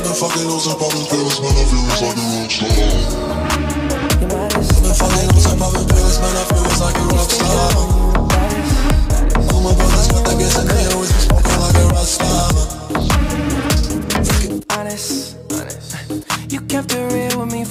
I've been fucking hoes and popping pills, man, I feel it's like a rock star. I've been fucking hoes and popping pills, man, I feel it's like a rock star. All my brothers got that gas and they always be smoking like a rock star. Honest, you kept it real with me